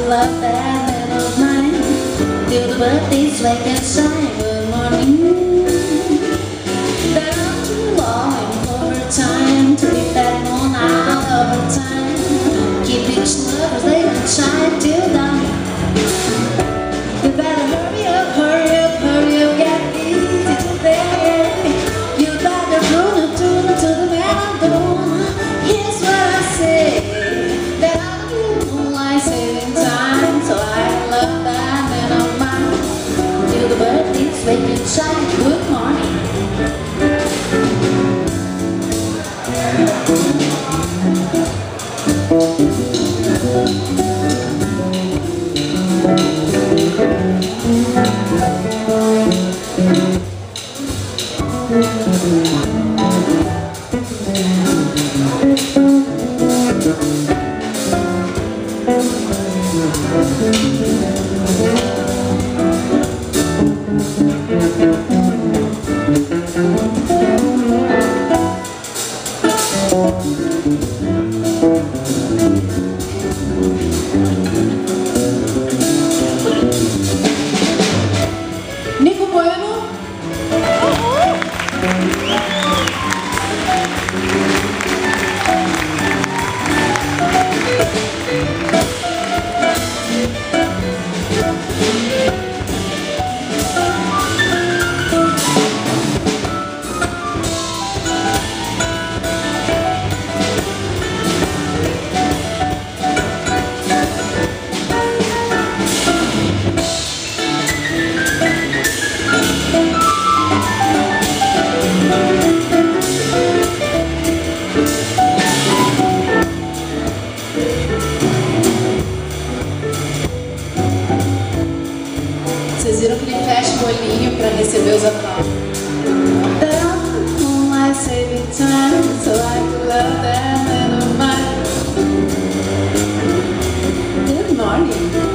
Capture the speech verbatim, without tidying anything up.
love that man of mine. Till the birthdays wake and shine. Good morning. That I'm too long over time to leave that moon out over time. Keep each lover's late and shine till dawn. You better hurry up, hurry up, hurry up, get easy to there. You better run up to, to the man I'm doing. Here's what I say, that I'm moonlight saving time. So I love that man of mine. Till the birthdays wake and shine. Good morning. Nico Bueno. Vocês viram que ele fecha o olhinho para receber os aplausos. Good morning.